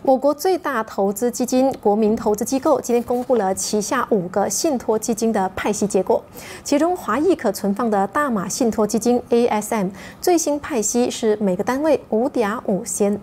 我国最大投资基金国民投资机构今天公布了旗下5个信托基金的派息结果，其中华裔可存放的大马信托基金 ASM 最新派息是每个单位5.5仙。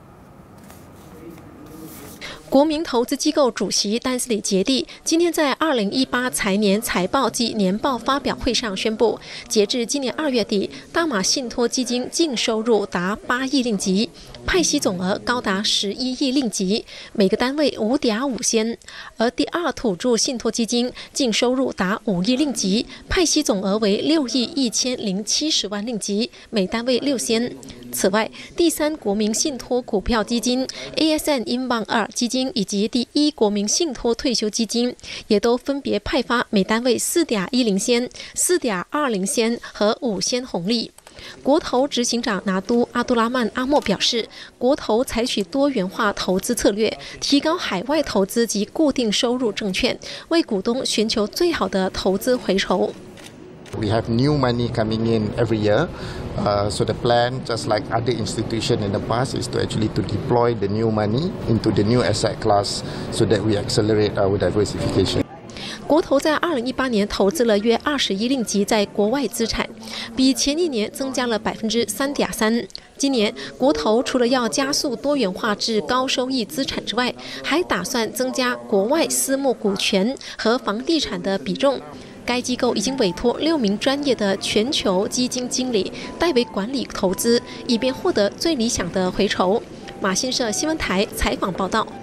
国民投资机构主席丹斯里杰蒂今天在2018财年财报及年报发表会上宣布，截至今年2月底，大马信托基金净收入达8亿令吉，派息总额高达11亿令吉，每个单位5.5仙。而第二土著信托基金净收入达5亿令吉，派息总额为6亿1070万令吉，每单位6仙。 此外，第三国民信托股票基金 ASN 英镑2基金以及第一国民信托退休基金，也都分别派发每单位4.10仙、4.20仙和5仙红利。国投执行长拿督阿杜拉曼阿莫表示，国投采取多元化投资策略，提高海外投资及固定收入证券，为股东寻求最好的投资回酬。 We have new money coming in every year, so the plan, just like other institutions in the past, is to actually to deploy the new money into the new asset class, so that we accelerate our diversification. 国投在2018年投资了约21令吉在国外资产，比前一年增加了3.3%。今年国投除了要加速多元化至高收益资产之外，还打算增加国外私募股权和房地产的比重。 该机构已经委托6名专业的全球基金经理代为管理投资，以便获得最理想的回酬。马新社新闻台采访报道。